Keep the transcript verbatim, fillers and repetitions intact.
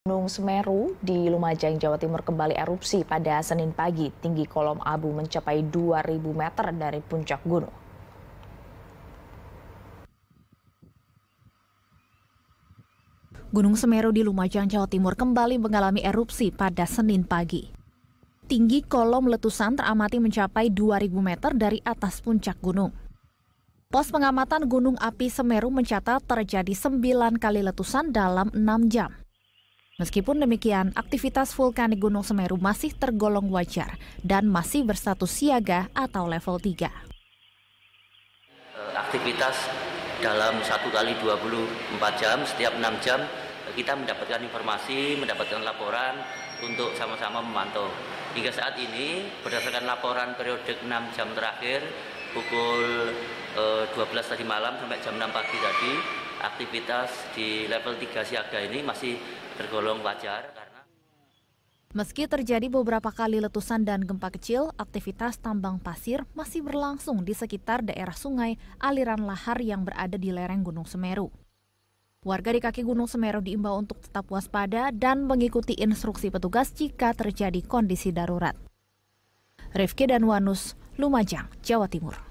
Gunung Semeru di Lumajang, Jawa Timur kembali erupsi pada Senin pagi. Tinggi kolom abu mencapai dua ribu meter dari puncak gunung. Gunung Semeru di Lumajang, Jawa Timur kembali mengalami erupsi pada Senin pagi. Tinggi kolom letusan teramati mencapai dua ribu meter dari atas puncak gunung. Pos pengamatan Gunung Api Semeru mencatat terjadi sembilan kali letusan dalam enam jam. Meskipun demikian, aktivitas vulkanik Gunung Semeru masih tergolong wajar dan masih berstatus siaga atau level tiga. Aktivitas dalam satu kali dua puluh empat jam, setiap enam jam kita mendapatkan informasi, mendapatkan laporan untuk sama-sama memantau. Hingga saat ini, berdasarkan laporan periode enam jam terakhir, pukul eh, dua belas tadi malam sampai jam enam pagi tadi, aktivitas di level tiga siaga ini masih tergolong wajar. Karena Meski terjadi beberapa kali letusan dan gempa kecil, aktivitas tambang pasir masih berlangsung di sekitar daerah sungai aliran lahar yang berada di lereng Gunung Semeru. Warga di kaki Gunung Semeru diimbau untuk tetap waspada dan mengikuti instruksi petugas jika terjadi kondisi darurat. Rifki dan Wanus, Lumajang, Jawa Timur.